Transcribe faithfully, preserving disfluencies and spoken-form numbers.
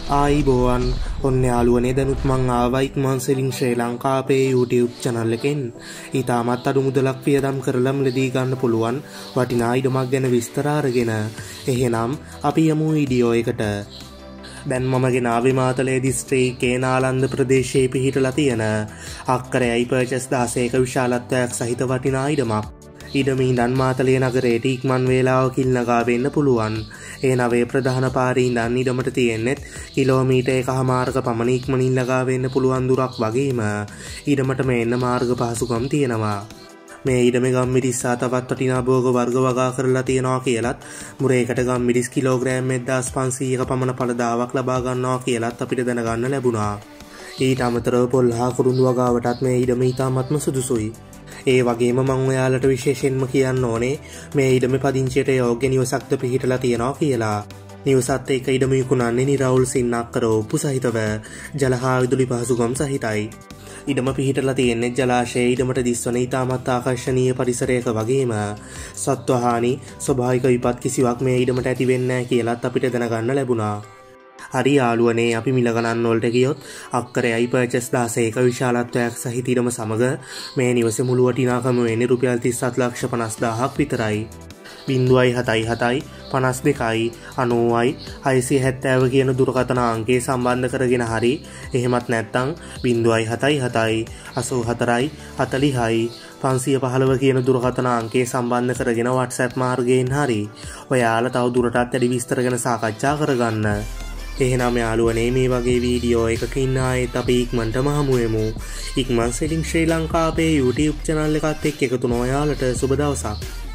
ආයිබෝවන් ඔන්න යාළුවනේ දැනුත් මං ආවා ඉක්මන් සෙලින් ශ්‍රී ලංකා අපේ YouTube channel එකෙන් ඊටමත් අඩු මුදලක් වියදම් කරලා මිලදී ගන්න පුළුවන් වටිනා ඉඩමක් ගැන විස්තර අරගෙන එහෙනම් අපි යමු වීඩියෝ එකට. දැන් මම ගෙනාවේ මාතලේ දිස්ත්‍රික්කයේ නාලන්ද ප්‍රදේශයේ පිහිටලා තියෙන අක්කරයයි පර්චස් දහසක විශාලත්වයක් සහිත වටිනා ඉඩමක්. ඉඩම ඉඳන් මාතලේ නගරයට ඉක්මන් වේලාවකින් ළඟා වෙන්න පුළුවන්. ඒ නවයේ ප්‍රධාන පාරේ ඉඳන් ඉඩමට තියෙන්නෙත් කිලෝමීටර් එකහමාරක පමණ ඉක්මනින් ළඟා වෙන්න පුළුවන් දුරක් වගේම ඉඩමට මේන්න මාර්ග පහසුකම් තියෙනවා. මේ ඉඩමේ ගම්මිරිස් සහ තවත් වටිනා භෝග වර්ග වගා කරලා තියෙනවා කියලත් මුරේකට ගම්මිරිස් කිලෝග්‍රෑම් එක්දාස් පන්සීයක පමණ පළදාවක් ලබා ගන්නවා කියලත් අපිට දැනගන්න ලැබුණා. ඊට අමතරව පොල් හා කුරුඳු වගාවටත් මේ ඉඩම ඉතාමත්ම සුදුසුයි. ඒ වගේම මං ඔයාලට විශේෂයෙන්ම කියන්න ඕනේ මේ ඉඩමේ පදිංචියට යෝග්‍ය නිවසක්ද පිහිටලා තියෙනවා කියලා. නිවසත් එක්ක ඉඩම විකුණන්නේ නිරවුල් සින්නක් කර ඔප්පු සහිතව ජල හා විදුලි පහසුකම් සහිතයි. ඉඩම පිහිටලා තියෙන්නේ ජලාශයේ ඉඩමට දිස්වන ඉතාමත් ආකර්ශනීය පරිසරයක වගේම සත්ව හානි ස්වභාවික විපත් කිසිවක් මේ ඉඩමට ඇති වෙන්නේ නැහැ කියලාත් අපිට දැනගන්න ලැබුණා. හරි යාළුවනේ අපි මිල ගණන් වලට ගියොත් අක්කරයයි පර්චස් දහසක විශාලත්වයක් සහිත ඉඩම සමග මේ නිවසේ මුළු වටිනාකම වෙන්නේ රුපියල් තිස් හත් ලක්ෂ පනස් දාහක් විතරයි. ශූන්‍ය හතයි හතයි පනස් දෙකයි අනූවයි හයසිය හැත්තෑව කියන දුරකථන අංකය සම්බන්ධ කරගෙන හරි එහෙමත් නැත්නම් ශූන්‍ය හතයි හතයි අසූ හතරයි හතලිහයි පන්සිය පහළව කියන දුරකථන අංකය සම්බන්ධ කරගෙන WhatsApp මාර්ගයෙන් හරි ඔයාලා තව දුරටත් වැඩි විස්තර ගැන සාකච්ඡා කරගන්න. එහෙනම් යාළුවනේ මේ වගේ වීඩියෝ එකකින් ආයෙත් අපි ඉක්මනටම හමු වෙමු. ඉක්මන් සෙලින් ශ්‍රී ලංකා අපේ YouTube channel එකත් එක්ක එකතු වෙන ඔයාලට සුබ දවසක්.